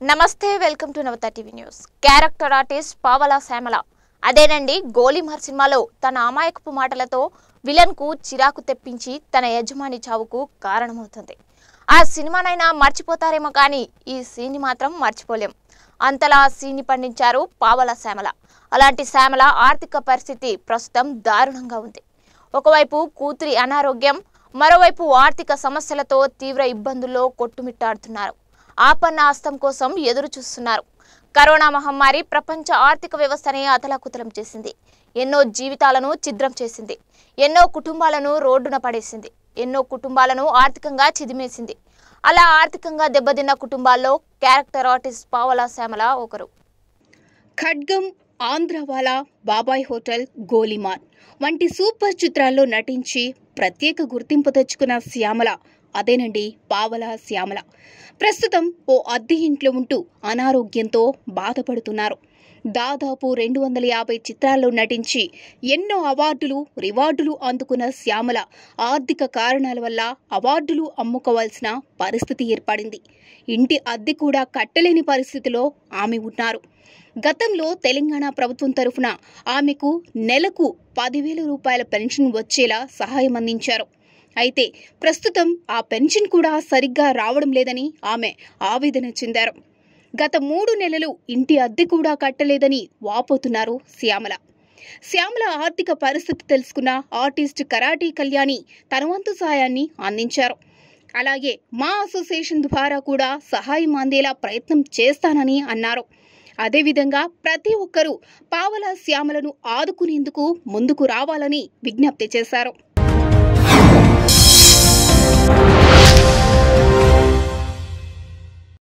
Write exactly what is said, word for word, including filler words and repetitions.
నమస్తే welcome to Navata TV news. Character artist Pavala Shyamala అదేనండి గోలీమార్ సినిమాలో తన అమాయకపు మాటలతో విలన్ కు చిరాకు తెప్పించి తన యజమాని చావుకు కారణమవుతుంది. ఆ సినిమానైనా మర్చిపోతారేమో కానీ ఈ సీన్ మాత్రం మర్చిపోలేం. అంతలా ఆ సీన్ పండించారు పావలా శ్యామల. అలాంటి శ్యామల ఆర్థిక పరిస్థితి ప్రస్తుతం దారుణంగా ఉంది. ఒకవైపు కూతురి అనారోగ్యం, మరోవైపు ఆర్థిక సమస్యలతో తీవ్ర ఇబ్బందుల్లో కొట్టుమిట్టాడుతున్నారు. ఆపన్న హస్తం కోసం ఎదురు చూస్తున్నారు. కరోనా మహమ్మారి ప్రపంచ ఆర్థిక వ్యవస్థని అతలాకుతలం చేసింది. ఎన్నో జీవితాలను ఛిద్రం చేసింది. ఎన్నో కుటుంబాలను రోడ్డున పడేసింది. ఎన్నో కుటుంబాలను ఆర్థికంగా చిదిమేసింది. అలా ఆర్థికంగా దెబ్బతిన్న కుటుంబాల్లో క్యారెక్టర్ ఆర్టిస్ట్ పావలా శ్యామల ఒకరు. ఖడ్గం, ఆంధ్రవాలా, బాబాయ్ హోటల్, గోలీమార్ వంటి సూపర్ చిత్రాల్లో నటించి ప్రత్యేక గుర్తింపు తెచ్చుకున్న శ్యామల అదేనండి పావలా శ్యామల. ప్రస్తుతం ఓ అద్దె ఇంట్లో ఉంటూ అనారోగ్యంతో బాధపడుతున్నారు. దాదాపు రెండు వందల యాభై చిత్రాల్లో నటించి ఎన్నో అవార్డులు, రివార్డులు అందుకున్న శ్యామల ఆర్థిక కారణాల వల్ల అవార్డులు అమ్ముకోవాల్సిన పరిస్థితి ఏర్పడింది. ఇంటి అద్దె కూడా కట్టలేని పరిస్థితిలో ఆమె ఉన్నారు. గతంలో తెలంగాణ ప్రభుత్వం తరఫున ఆమెకు నెలకు పదివేల రూపాయల పెన్షన్ వచ్చేలా సహాయం అందించారు. అయితే ప్రస్తుతం ఆ పెన్షన్ కూడా సరిగ్గా రావడం లేదని ఆమె ఆవేదన చెందారు. గత మూడు నెలలు ఇంటి అద్దె కూడా కట్టలేదని వాపోతున్నారు శ్యామల. శ్యామల ఆర్థిక పరిస్థితి తెలుసుకున్న ఆర్టిస్ట్ కరాటే కళ్యాణి తన వంతు సహాయాన్ని అందించారు. అలాగే మా అసోసియేషన్ ద్వారా కూడా సహాయం అందేలా ప్రయత్నం చేస్తానని అన్నారు. అదేవిధంగా ప్రతి ఒక్కరూ పావలా శ్యామలను ఆదుకునేందుకు ముందుకు రావాలని విజ్ఞప్తి చేశారు.